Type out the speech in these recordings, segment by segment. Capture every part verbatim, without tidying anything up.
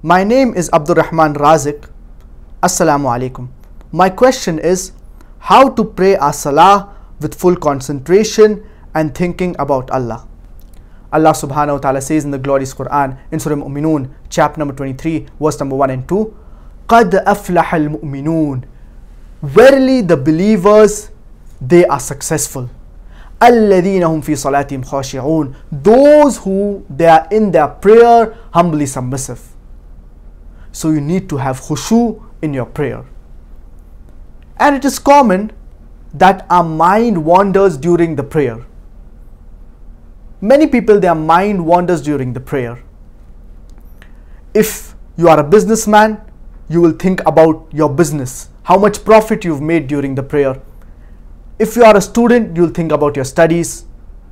My name is Abdul Rahman Razik. Assalamu alaikum. My question is how to pray our Salah with full concentration and thinking about Allah. Allah subhanahu wa ta'ala says in the glorious Quran in Surah Mu'minun, chapter number twenty-three, verse number one and two, قَدْ أَفْلَحَ الْمُؤْمِنُونَ. Verily the believers, they are successful. الَّذِينَ هُمْ فِي صَلَاتِهِمْ خَاشِعُونَ. Those who they are in their prayer humbly submissive. So you need to have khushu in your prayer. And it is common that our mind wanders during the prayer. Many people, their mind wanders during the prayer. If you are a businessman, you will think about your business, how much profit you've made during the prayer. If you are a student, you'll think about your studies.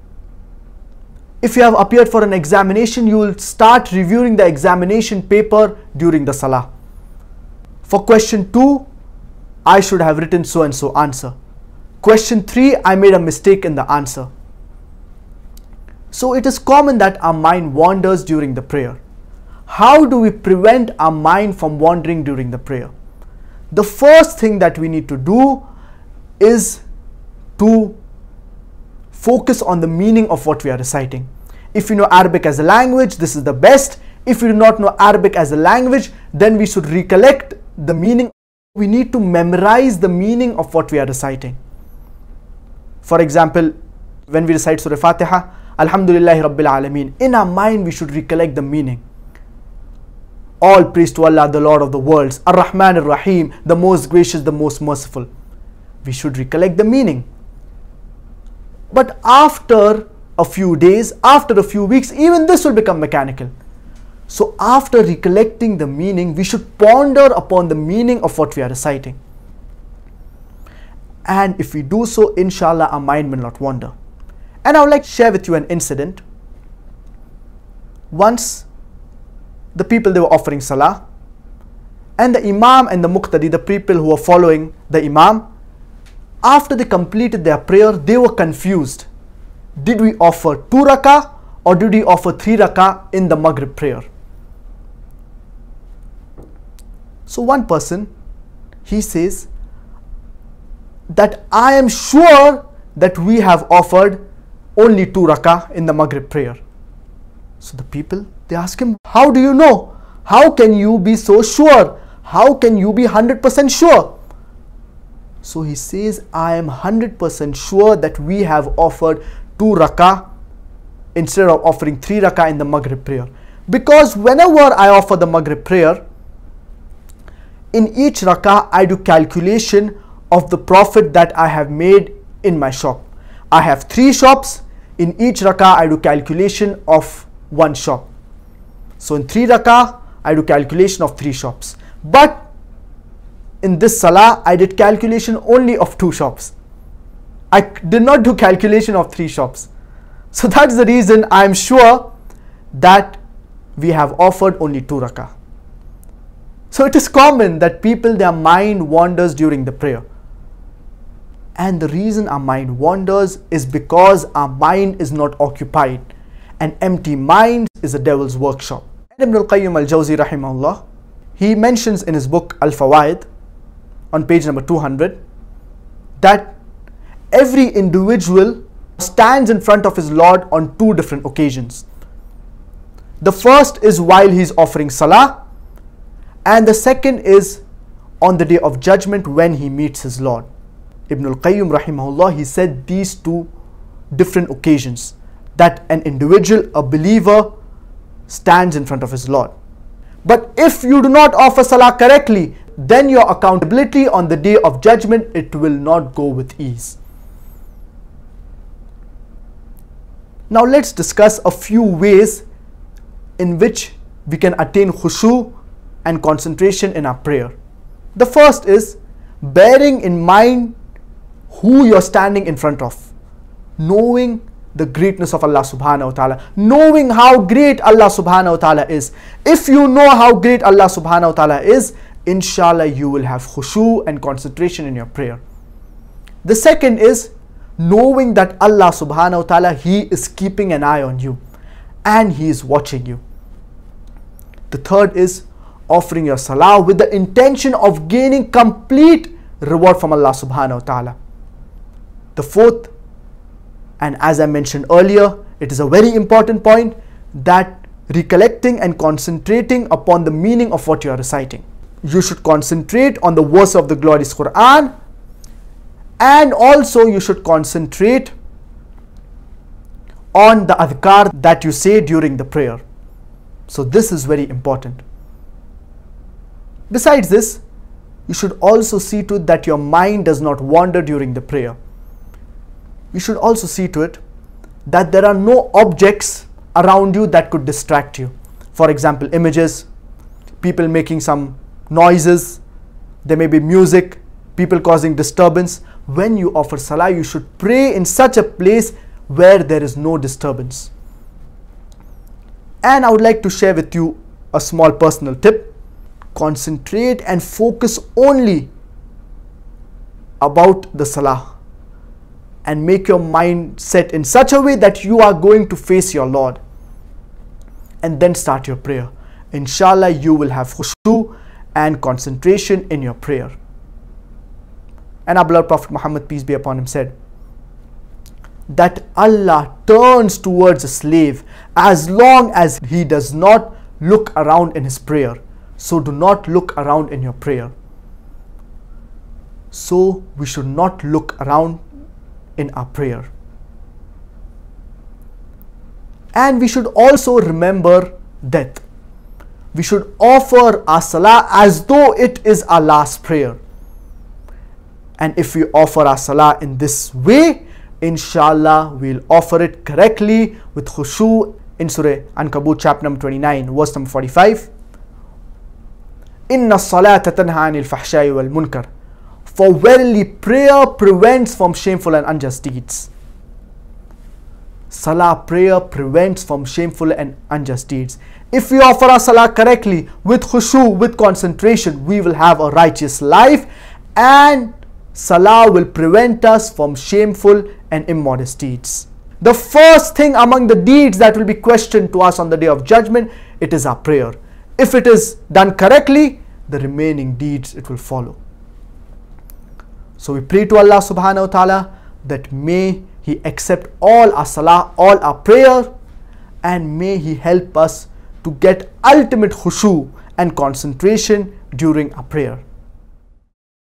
If you have appeared for an examination, you will start reviewing the examination paper during the Salah. For question two, I should have written so and so answer. Question three, I made a mistake in the answer. So it is common that our mind wanders during the prayer. How do we prevent our mind from wandering during the prayer? The first thing that we need to do is to focus on the meaning of what we are reciting. If you know Arabic as a language, this is the best. If you do not know Arabic as a language, then we should recollect the meaning. We need to memorize the meaning of what we are reciting. For example, when we recite Surah Fatiha, Alhamdulillahi Rabbil Alameen, in our mind we should recollect the meaning. All praise to Allah, the Lord of the worlds, Ar-Rahman Ar-Rahim, the most gracious, the most merciful. We should recollect the meaning. But after a few days, after a few weeks, even this will become mechanical. So after recollecting the meaning, we should ponder upon the meaning of what we are reciting. And if we do so, inshallah, our mind will not wander. And I would like to share with you an incident. Once, the people, they were offering Salah, and the Imam and the Muqtadi, the people who were following the Imam, after they completed their prayer, they were confused. Did we offer two rakah or did we offer three rakah in the Maghrib prayer? So one person, he says that I am sure that we have offered only two rakah in the Maghrib prayer. So the people, they ask him, how do you know? How can you be so sure? How can you be one hundred percent sure? So he says, I am one hundred percent sure that we have offered two rakah instead of offering three rakah in the Maghrib prayer. Because whenever I offer the Maghrib prayer, in each rakah I do calculation of the profit that I have made in my shop. I have three shops. In each rakah I do calculation of one shop. So in three rakah I do calculation of three shops. But in this Salah I did calculation only of two shops. I did not do calculation of three shops. So that's the reason I am sure that we have offered only two rakah. So it is common that people, their mind wanders during the prayer. And the reason our mind wanders is because our mind is not occupied. An empty mind is a devil's workshop. Ibn al-Qayyim al-Jawzi rahimahullah, he mentions in his book Al-Fawaid on page number two hundred that every individual stands in front of his Lord on two different occasions. The first is while he is offering Salah, and the second is on the day of judgment when he meets his Lord. Ibn al-Qayyim rahimahullah, he said these two different occasions that an individual, a believer, stands in front of his Lord. But if you do not offer Salah correctly, then your accountability on the day of judgment, it will not go with ease. Now let's discuss a few ways in which we can attain khushu and concentration in our prayer. The first is bearing in mind who you're standing in front of, knowing the greatness of Allah subhanahu wa ta'ala, knowing how great Allah subhanahu wa ta'ala is. If you know how great Allah subhanahu wa ta'ala is, inshallah you will have khushu and concentration in your prayer. The second is knowing that Allah subhanahu wa ta'ala, He is keeping an eye on you and He is watching you. The third is offering your salah with the intention of gaining complete reward from Allah subhanahu wa ta'ala. The fourth, and as I mentioned earlier, it is a very important point, that recollecting and concentrating upon the meaning of what you are reciting. You should concentrate on the verse of the glorious Quran, and also you should concentrate on the adhkar that you say during the prayer. So this is very important. Besides this, you should also see to it that your mind does not wander during the prayer. You should also see to it that there are no objects around you that could distract you. For example, images, people making some noises, there may be music, people causing disturbance. When you offer salah, you should pray in such a place where there is no disturbance. And I would like to share with you a small personal tip. Concentrate and focus only about the salah, and make your mind set in such a way that you are going to face your Lord, and then start your prayer. Inshallah, you will have khushu and concentration in your prayer. And our beloved Prophet Muhammad, peace be upon him, said that Allah turns towards a slave as long as he does not look around in his prayer. So do not look around in your prayer. So we should not look around in our prayer. And we should also remember death. We should offer our salah as though it is our last prayer. And if we offer our salah in this way, inshallah, we'll offer it correctly with khushu. In Surah Ankabut chapter number twenty-nine, verse number forty-five. Inna salata tanha anil fahsha'i wal munkar. For verily prayer prevents from shameful and unjust deeds. Salah, prayer prevents from shameful and unjust deeds. If we offer our salah correctly, with khushu, with concentration, we will have a righteous life, and salah will prevent us from shameful and immodest deeds. The first thing among the deeds that will be questioned to us on the day of judgment, it is our prayer. If it is done correctly, the remaining deeds it will follow. So we pray to Allah subhanahu wa ta'ala that may He accept all our salah, all our prayer, and may He help us to get ultimate khushu and concentration during our prayer.